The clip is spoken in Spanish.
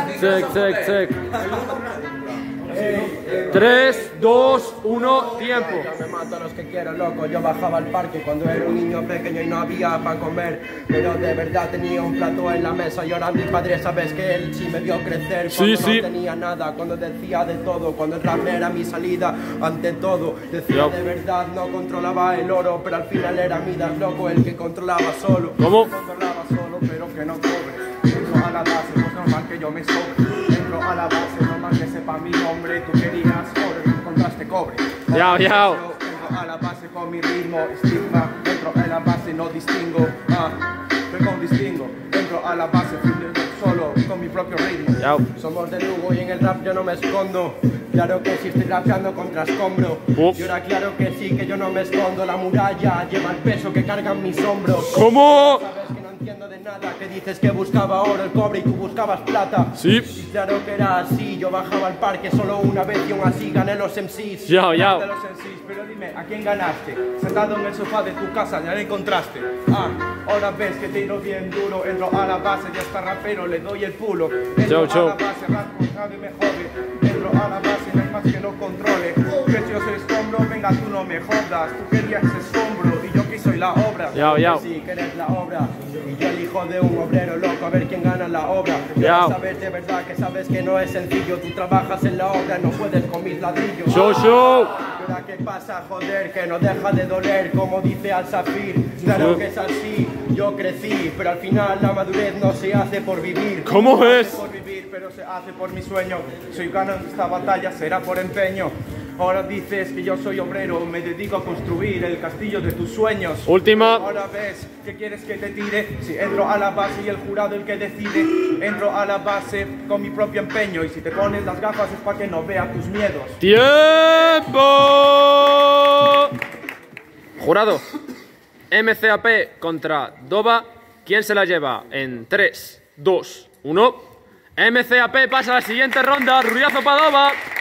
Check. 3, 2, 1, tiempo. Yo me mato a los que quiero, loco. Yo bajaba al parque cuando era un niño pequeño y no había para comer. Pero de verdad tenía un plato en la mesa. Y ahora mi padre, sabes que él sí me vio crecer. Cuando no tenía nada, cuando decía de todo. Cuando el rap era mi salida ante todo. Decía de verdad, no controlaba el oro. Pero al final era Midas, loco, el que controlaba solo. ¿Cómo? Controlaba solo, pero que no cobre. Entro a la base, pues normal que yo me sobre. Entro a la base, normal que sepa mi nombre. Tú querías oro, tú encontraste cobre. Yao. Entro a la base con mi ritmo, estigma. Entro a la base, no distingo. Vengo distingo. Entro a la base, solo con mi propio ritmo. Yao. Somos de Lugo y en el rap yo no me escondo. Claro que sí estoy rapeando contra escombro. Y ahora claro que sí, que yo no me escondo. La muralla lleva el peso que cargan mis hombros. ¿Cómo? Sabes que no entiendo de nada, que dices que buscaba oro, el cobre y tú buscabas plata. Sí. Y claro que era así, yo bajaba al parque solo una vez y aún así gané los MCs. Yao. De los MCs, pero dime, ¿a quién ganaste? Sentado en el sofá de tu casa, ya le encontraste. Ahora ves que tiro bien duro, entro a la base, ya está rapero, le doy el pulo. Entro a la base, raspo, sabe, me jode. Entro a la base, no hay más que lo controle. Que yo soy escombro, venga tú no me jodas. Tú querías escombro y yo que soy la obra. Yao. Sí, que eres la obra. Y yo el hijo de un obrero loco, a ver quién gana la obra. Yao. Sabes de verdad que sabes que no es sencillo. Tú trabajas en la obra, no puedes con mis ladrillos. Show. ¿Y ahora qué pasa, joder? Que no deja de doler, como dice Al-Safir. Claro que es así, yo crecí, pero al final la madurez no se hace por vivir. ¿Cómo es? Por vivir, pero se hace por mi sueño. Soy ganando esta batalla, será por empeño. Ahora dices que yo soy obrero, me dedico a construir el castillo de tus sueños. Última. Ahora ves que quieres que te tire. Si entro a la base y el jurado el que decide. Entro a la base con mi propio empeño. Y si te pones las gafas es para que no vea tus miedos. ¡Tiempo! Jurado, MCAP contra Doba. ¿Quién se la lleva? En 3, 2, 1. MCAP pasa a la siguiente ronda. Ruidazo para Doba.